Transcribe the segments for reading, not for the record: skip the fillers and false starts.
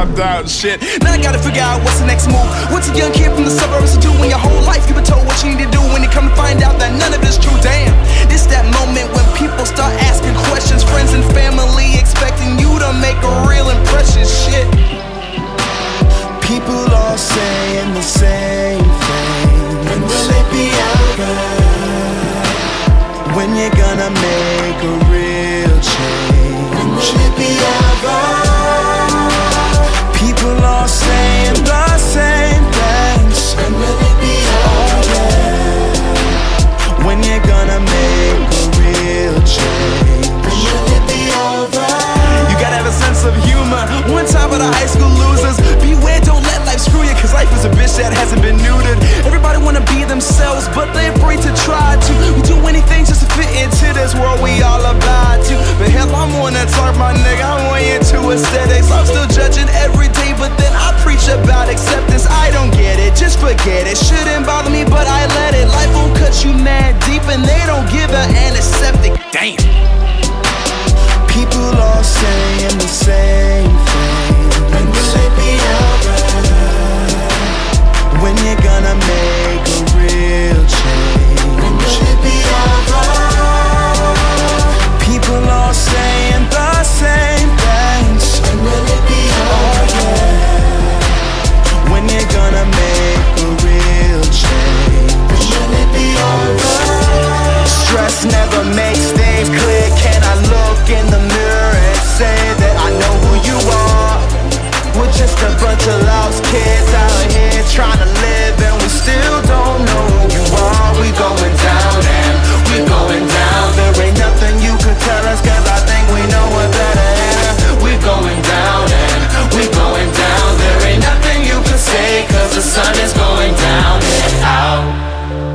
tapped out and shit. Now I gotta figure out what's the next move. What's a young kid from the suburbs to do when your whole life you've been told what you need to do, when you come to find out that none of it's true? Damn, it's that moment when people start asking questions, friends and family expecting you to make a real impression. Shit, people all saying the same thing. When will it be over? When you gonna make a real change? When will it be over? People all saying the same things. When will it be over? When you gonna make a real change? When will it be over? you gotta have a sense of humor. One time for the high school losers, beware, don't let life screw you, cause life is a bitch that hasn't been neutered. Everybody wanna be themselves, but they're afraid to try to. We do anything just to fit into this world we all oblige to. But hell, I'm on that talk, my nigga, I'm way into aesthetics. I'm still judging every day, but then I preach about acceptance. I don't get it, just forget it. Shouldn't bother me, but I let it. Life won't cut you mad deep, and they don't give an antiseptic. Damn. People all saying the same thing. When will it be over? When you gonna make a real change? When will it be over? People all saying the same things. When will it be over? When you gonna make a real change? When will it be over? Stress never makes things clear. Can I look in the mirror and say that I know who you are? We're just a bunch of lost kids out here trying to live, and we still don't know who you are. We going down and we going down. There ain't nothing you could tell us, cause I think we know what better is. We going down and we going down. There ain't nothing you could say, cause the sun is going down and out.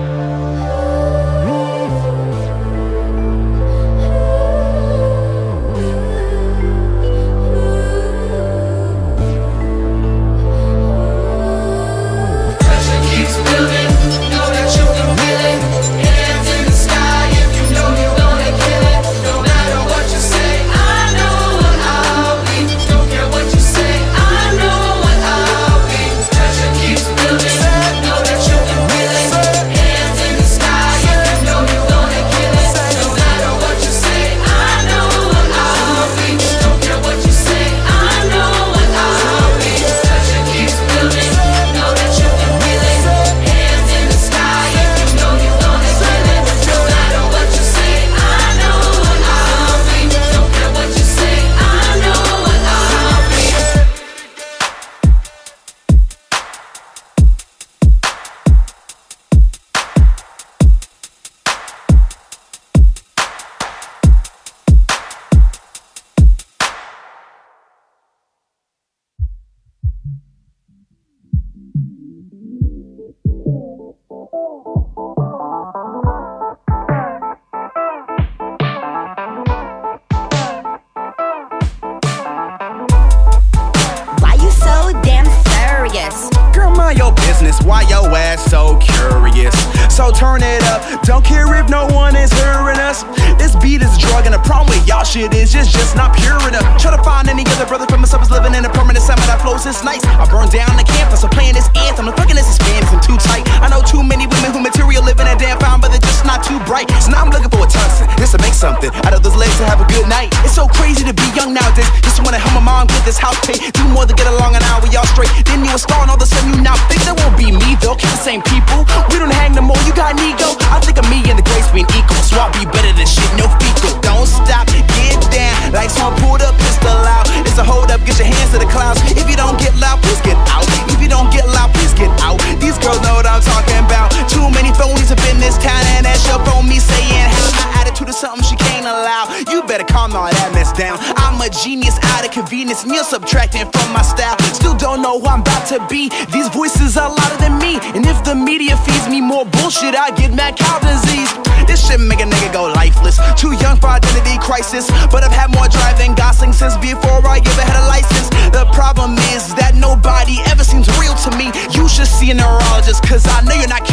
Why your ass so curious? So turn it up, don't care if no one is hearing us. This beat is a drug, and the problem with y'all shit is just not pure enough. Try to find any other brother from myself is living in a permanent summer that flows this nice. I burn down the campus, I'm playing this anthem. I'm fucking this Spanish and too tight. I know too many women who material living that damn fine, but they're just not too bright. So now I'm looking for a tungsten, just to make something out of those legs to have a good night. It's so crazy to be young nowadays. Just wanna help my mom get this house paid, do more to get along, and now we all straight. Then you a star, and all of a sudden you now think that won't be me. They'll keep the same people. We don't hang no more. You got an ego. I think of me and the grace being equal, so I'll be better than shit. No fecal. Don't stop. Get down. Like someone pulled a pistol out. It's a hold up. Get your hands to the clouds. If you don't get loud, please get out. If you don't get loud, please get out. These girls know what I'm talking about. Too many phonies up in this town, and that's your phone me saying how my attitude is something she can't allow. You better calm all that mess down. I'm a genius out of convenience, and you're subtracting from my style. Still don't know who I'm about to be. These voices are louder than me, and if the media feeds me more bullshit, I get mad cow disease. This shit make a nigga go lifeless. Too young for identity crisis, but I've had more drive than Gosling since before I ever had a license. The problem is that nobody ever seems real to me. You should see a neurologist, cause I know you're not